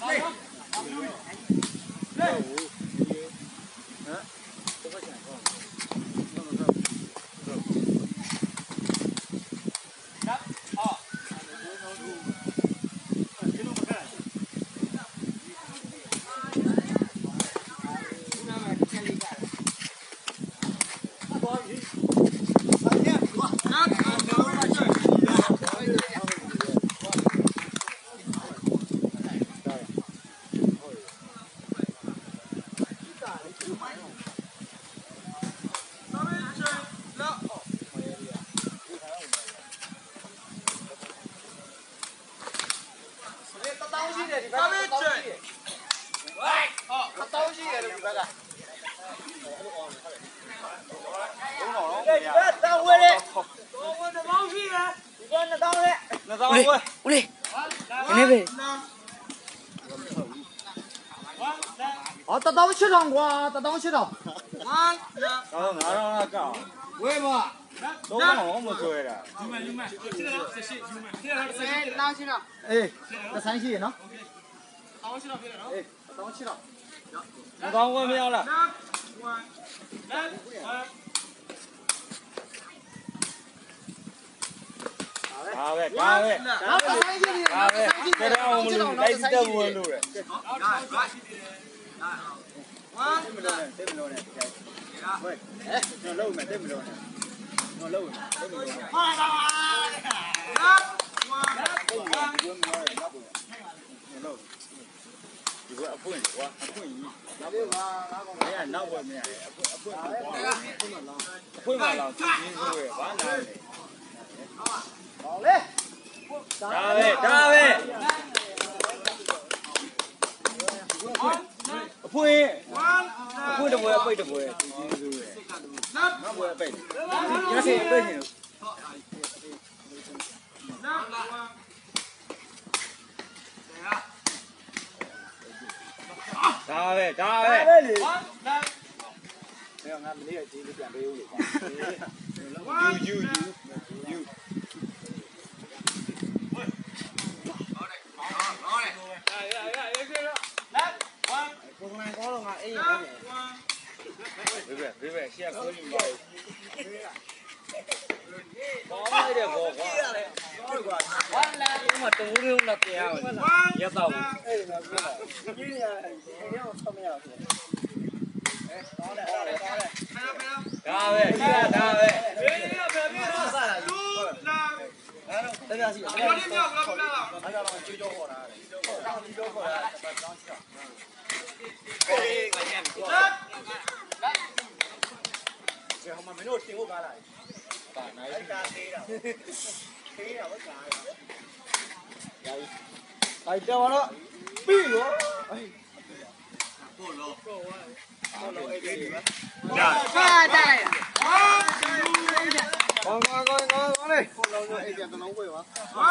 打到七场瓜，打到七场。 到哪让他干？ 为嘛？ 都往我们追的。 哎，这三七呢？哎，到七场。 那当我没有了。打呗，打呗，打呗，这让我们录，来这我们录的。对不对？喂，哎，那漏没？对不对？那漏没？对不对？如果不稳，我不稳，那不没呀，那我没呀，不嘛了，你说的，完了。 好嘞， 打呗，打呗。背，背的我，背的我，那我也背的，这是背的。打呗，打呗。没有，俺们那个机子变没有了。有。别，现在可以买。搞点锅瓜。完了，我们都用了这样，也到。打呗。这他妈没有听我干了，干哪一干黑了？黑了我干了。哎，这完了，闭了，哎。够了，哎，给你们。 快带呀！ 往嘞！ 哎，别跟老鬼玩。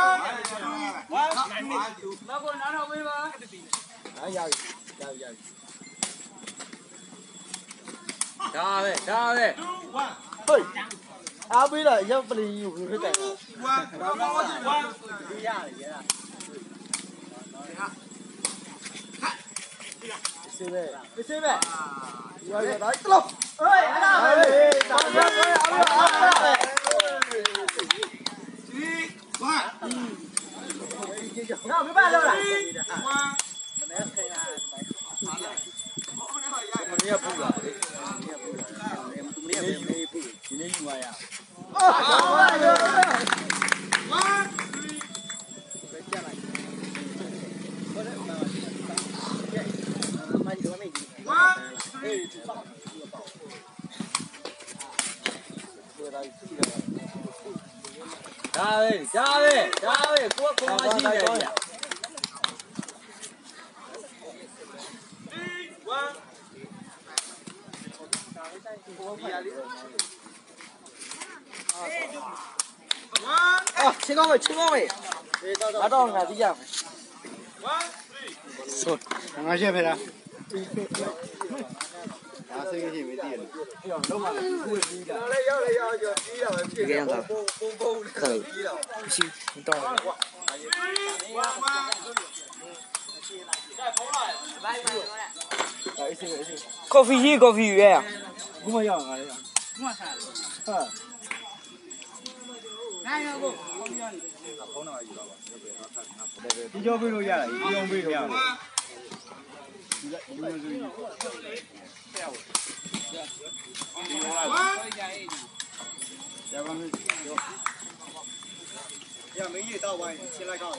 那个拿上尾巴。哎呀，打呗。 嘿，阿贝了，也不能有空带。谁呗？我来走喽！哎，那没办法了。 你也不了，你也不，今天用完呀？加位，给我空了几点？ 啊，青高位，拿到了第二。 走，俺先拍的。俺这个先没电了。 这个样子，可以，不行，你到了。 coffee 约呀。我们要哪里呀？啊。ဒီကြောပေးလို့ရတယ်ဒီကြောပေးလို့ရတယ်ရမင်းကြီးတောက်ဝိုင်းရှင်းလိုက်ကောင်း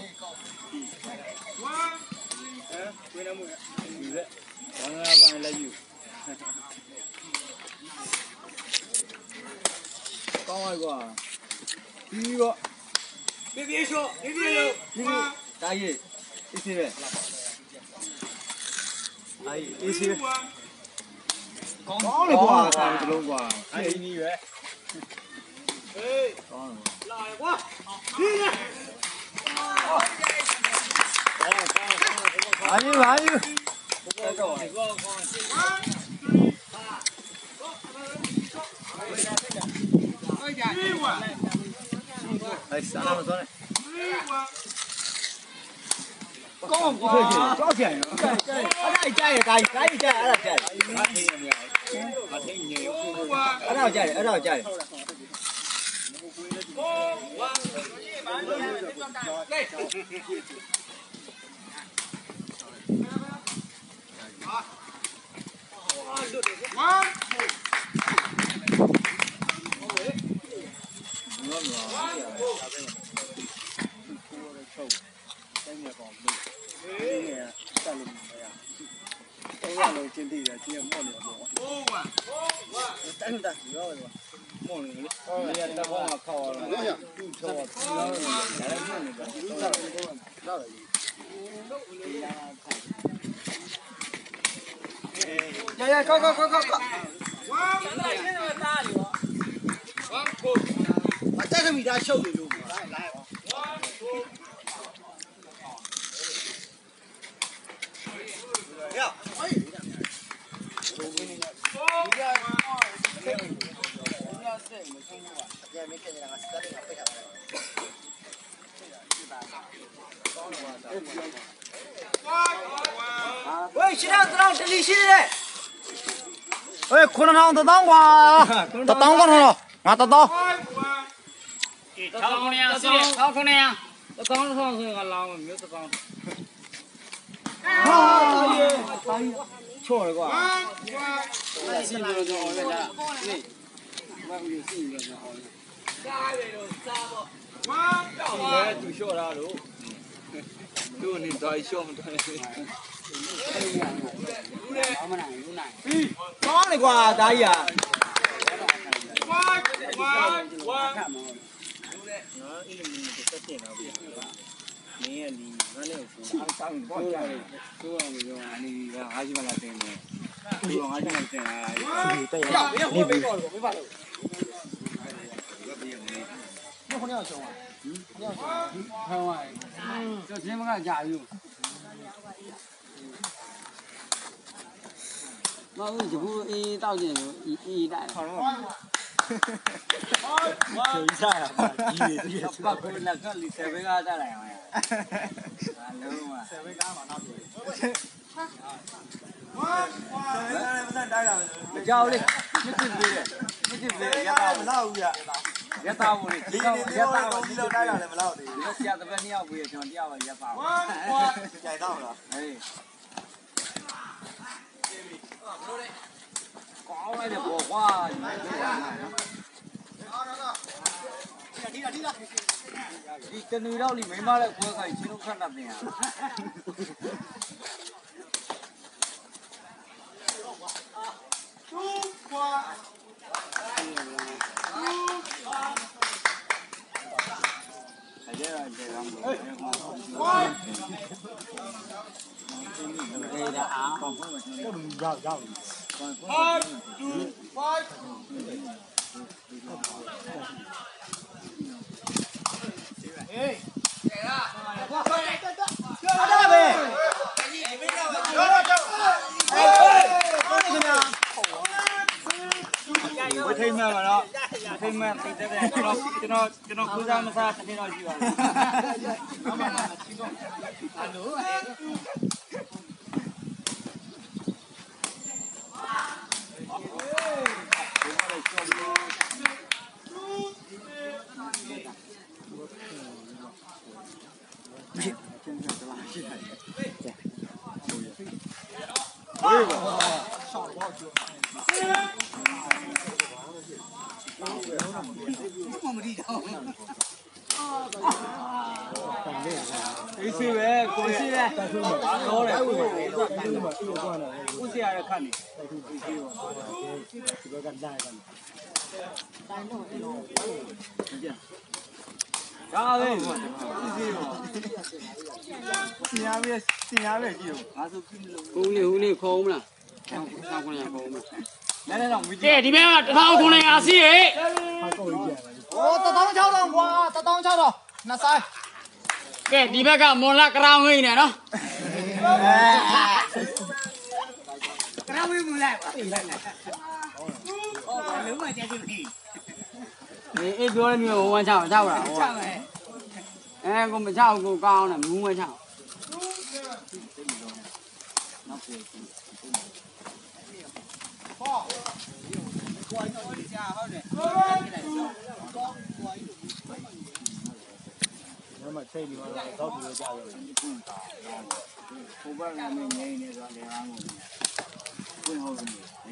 ဝင်းနေမှုယူရက်ဘာသာပိုင်းလက်ယူကောင်းလိုက်ကွာပြီးတော့ပြေးရှော့ဒါကြီးအေးစေးပဲအေးစေးပဲကောင်းလေကွာဒါတလုံးကွာအေးနီးပဲဟေးကောင်းလာရကွာဒီရဘာယူကောင်း哎，啥那么多呢？高钱呀！加一加，呀，高！这个米家小的路，来。喂，现在这里现在，哎，可能上得当瓜，得当瓜了，俺得当。 超姑娘，超姑娘，这当上是个老没有这当。 大爷，错了瓜。 是不是就好了？对，外面有新的就好了。 就小了喽，就你再小么的。刚的瓜，大爷。 这谁不敢加油？那我就不一到这一带。 有一下呀， 把可那个里设备个带来嘛呀？ 设备干嘛那边？不能带了， 叫的，你这边也打不老呀，也打不的，也打不， 你都带了不老的。 那下次你要不也想掉了也打不。 改到了， 哎。搞来的火花，你跟女老里没买来锅开，去弄看那边啊。 我听没了，听没听得的，ကျွန်တော်ကူစားမစားတစ်နေ့တော့ရှိပါဘူး你是呗，过去呗，好嘞，不是还看你，啊喂，新亚呗，记住， 红利空了，上过年空了。 来来让我们这里面这套空的啊是诶。 哦，打当桥了，哇，打当桥了，那啥。 这里面个莫拉格拉维呢？格拉维不来吧？哦，六块钱就可以。你ပြောလည်းမျိုးဝမ်းချောက်တာဟိုကိုမချောက်ကိုကောင်းတယ်မူးဝမ်းချောက်မချိတ်ပြီးတော့တော့ပြီးကြရတယ်ဟိုဘက်ကမင်းငိမ့်နေဆိုတယ်အားကိုဝင်ဟုတ်တယ်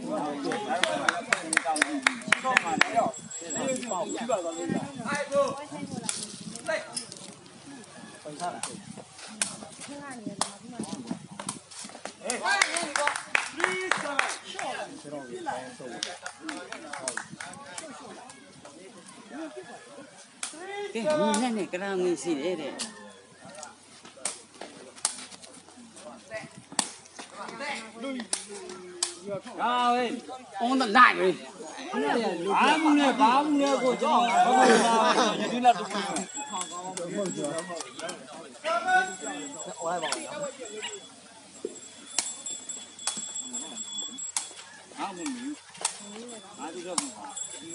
တော့မှတော့ပေါ့ပြီးပါတော့လို့အိုက်ကိုလိုက်ပန်စားဟေးကဲညီနဲ့ကရာငင်းစီတယ်တဲ့ဟာဝေး on the line ပဲဘာမှုနဲ့ကိုကျွန်တော်ဘာမှမလာရည်လာတူပြီဟာမမီအားဒီတော့မှာ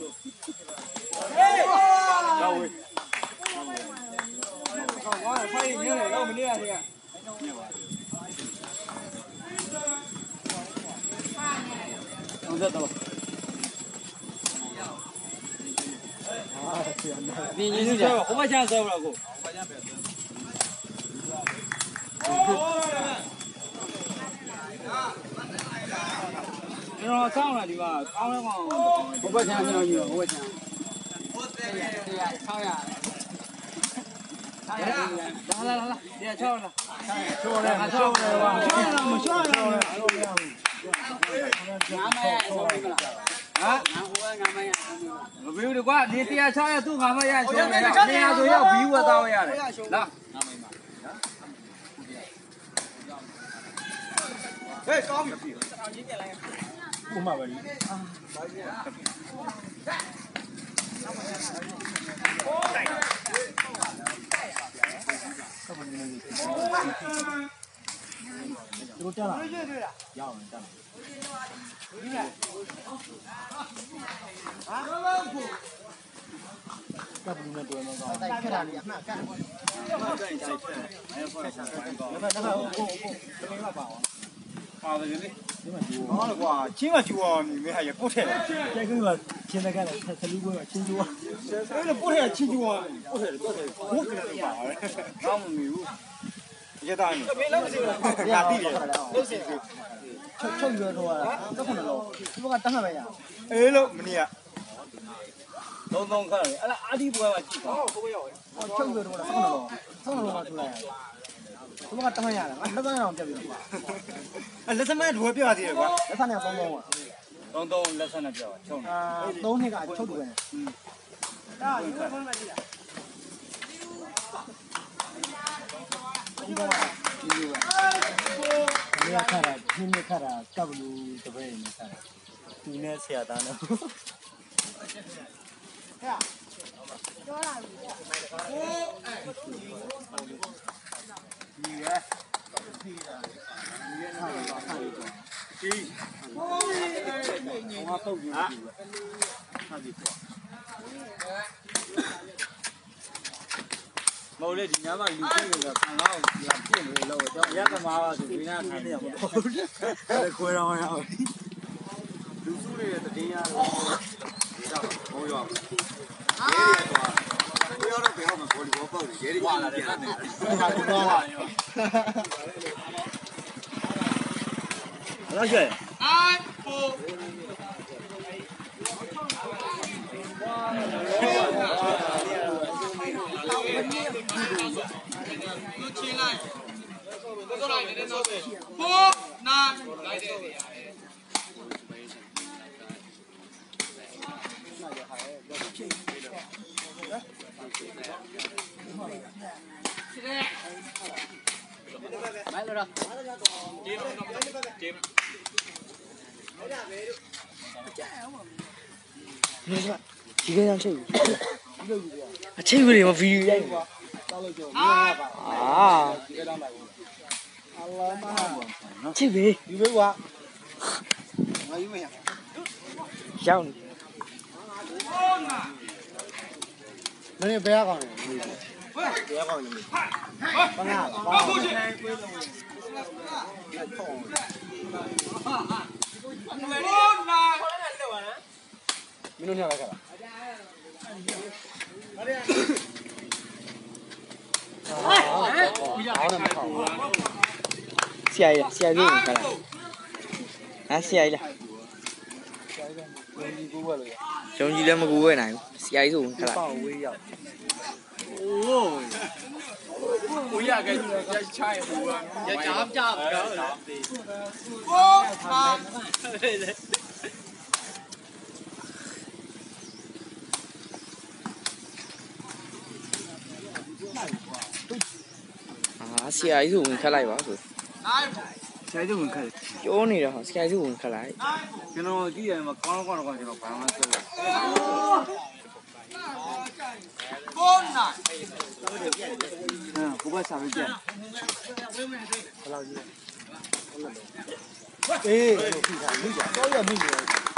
တော့ဝေးကောင်းဖိုင်နေတယ်တော့မနေရတယ်ဟုတ်တယ်တော့ပြင်းကြီးစီတယ်ဟိုမှာချမ်းဆောက်လာကိုကျွန်တော်ဆောင်းလာဒီမှာကောင်းလဲကောင်းဘုဘချမ်းကျွန်တော်ယူဘုဘချမ်း600လာဒီ6လာချိုးတယ်မချိုးတယ်ကွာမချောရဘူးငါမရဆိုပြီလားဟမ်ငါဟိုကငါမရမပြီးဘူးကွာဒီ106ရသူ့ငါမရချိုးတယ်200ဆိုရောက်ပြီးဝတ်သားရတယ်လားဟေးကောင်းပြီဥမာပါလိတို့တက်လာရအောင်တက်လာဒီလားဟာကပ်ဘူးနဲ့တွေ့မှာကောတိုက်ခက်တာလေအမှန်ကတ်ပါတယ်လေဒီမှာဒီဟောကွာချင်းကကျူအောင်နေမဲဟာရပုတ်ထဲတယ်ကျဲကင်းကချင်းတကလည်းဆလူပွဲချင်းကျူအဲ့လိုပုတ်ထဲချင်းကျူအောင်ပုတ်ထဲပုတ်ထဲဘုတ်ကလေးပါကောင်းမမီဘူးရတာနေမင်းလည်းမသိဘူးငါသိတယ်လို့စီချုပ်ရွယ်တော့တာ19လုံးဒီဘက်ကတန်းမှပဲရအေးလို့မနေ့ကသုံးခါလေအဲ့ဒါအာဒီပွဲမှာကြည့်ပါဟုတ်ကိုရောက်ချုပ်ရွယ်တော့တာ19လုံးမှထူလိုက်ရတယ်ဒီဘက်ကတန်းမှရတယ်ငါလက်သန်းအောင်ပြတ်ပြီအဲ့လက်စမဲဒွယ်ပြသေးတယ်ကွာလက်သန်းနဲ့3လုံးอ่ะ 3လက်စနဲ့ပြောချုံ 3နှစ်ကချုပ်တယ်ဒါယူဖုန်းမကြည့်လားဒီဘက်ကဒီလိုပဲနေရာခါတာပြင်းနေခါတာကပ်လို့တပည့်နေခါတာဒီနဲ့ဆရာသားနဲ့ဟဲ့ပြောလာပြီဒီရဒီရနာပါခါလေးဒီဟိုငါပုတ်ကြည့်ဟာဒီပေါ့မဟုတ်လေဒီညမှာလူကြီးတွေကခံတော့လာပြည့်နေလို့တော့ရသမားပါဆိုဒီနာခံနေရမှာပေါ့အဲ့ခွဲတော့ရအောင်လူစုတွေတည်ရတော့ဒီတော့ဟိုရောရဲတွေတော့ဘယ်တော့မှဘောလီဘောပေါက်ရဲတွေပြန်လာတယ်နဲ့ဟာတော့လာ老些。 哎，不。进来，过来，你那边。不，那来点。来了了。 几个人吃？吃不了，肥呀！啊！吃呗，有没有啊？我有没有？想。那你不要搞了，不要搞了，放哪了？放过去。明天来看了。下一个你看了？啊，下一个。兄弟两么股位呢？下一组看了。 哦，我也给要拆户啊，要加。我啊，下一组看来吧是。 下一组看。 有你了哈，下一组看来。 今天我第一嘛，刚就快完事了。不过下回见。 哎，高也没有。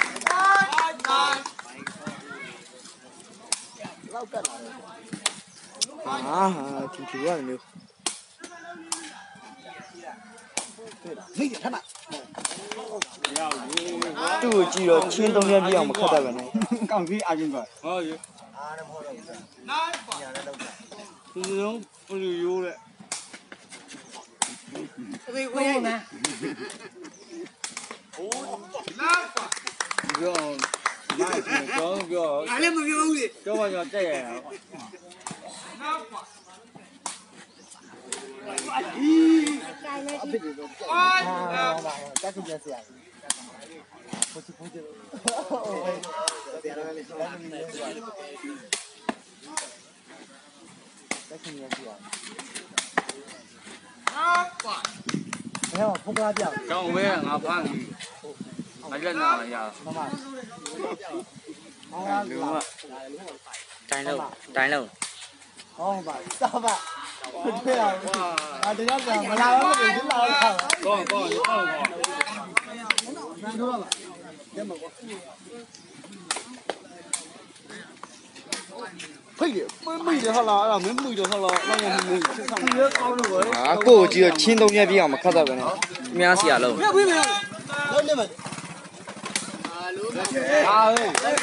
啊，挺奇怪的没有。对了，没点他那。这个鸡肉轻东西比我们可大了呢。 刚给阿金哥。哦有。这种不就有了？ 我也呢。 不要，那不要。 俺俩没有的。 这玩意儿这样。 再去见谁啊？不去。没有，不挂掉。 张伟俺盘，俺热闹一下。溜嘛。 摘了。 好吧，咋办？对啊，啊，这样子，我拿完了就拿了。难受了，别摸我。配的，没的好了，没的好了，那我啊，过几个轻东西比我们可大了呢，没下了。 不要，老你们。 啊，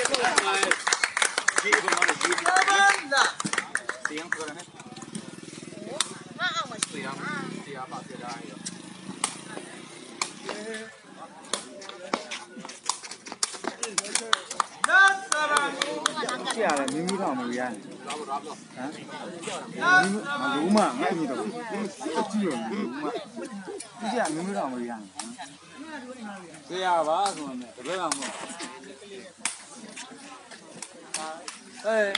下来没米汤没盐，啊？卤嘛，俺米汤，鸡肉卤嘛，你下没米汤没盐，这样吧，什么的，这样嘛。哎。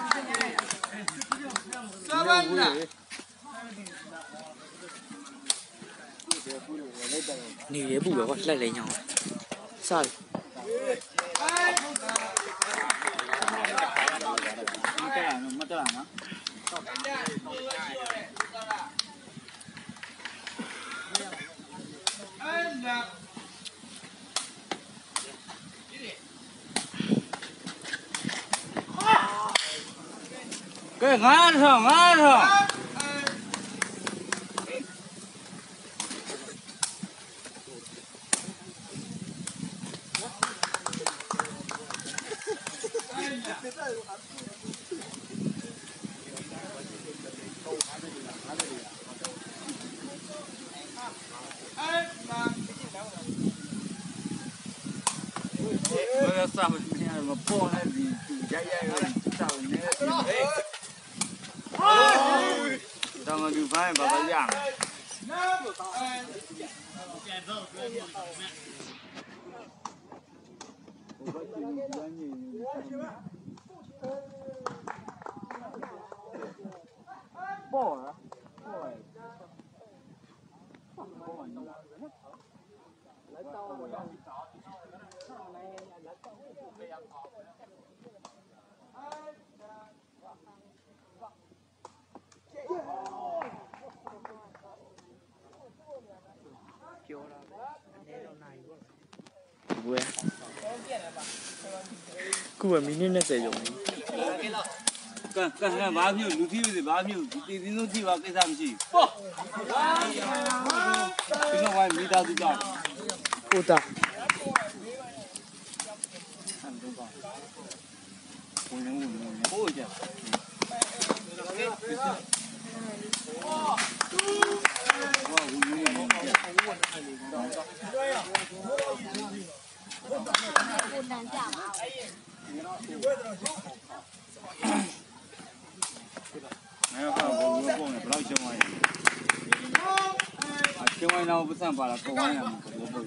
你也不要来鸟，啥的。 没得了呢。给俺上。 要上面那样么破那里主家要上面那他们就发现把它压了。爆了！ 不会。กูมินิနဲ့စေရုံလေးကန်ဘာမျိုးလူကြီးတွေဘာမျိုးဒီတင်းလုံးကြီးပါကိစ္စမရှိပေါ့ဒီတော့ဝိုင်းမိသားစုကြောင့်ဟုတ်တာဘိုးကြ没有看我逛的不老喜欢喜欢那我不上班了搞完了我不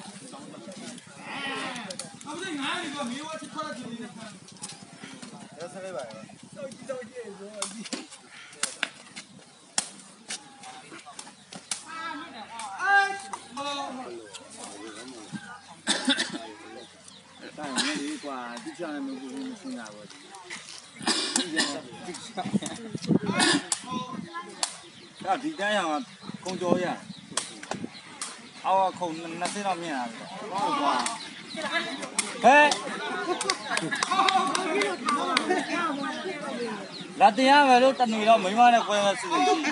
但是那一挂地上没不生啥过那地单上啊工作呀啊空那谁让面啊哎那等下我都等你了没嘛的关了事情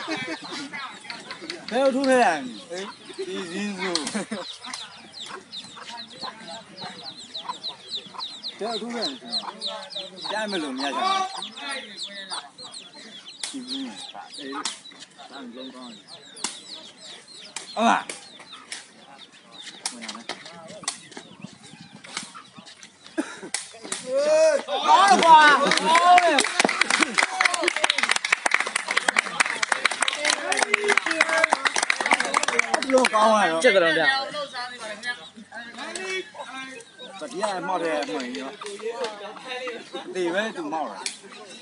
没有出来哎已经是这要出来家没弄面去几分3分钟啊好哇好嘞又高啊这个能这样这底下冒的没有里面就冒了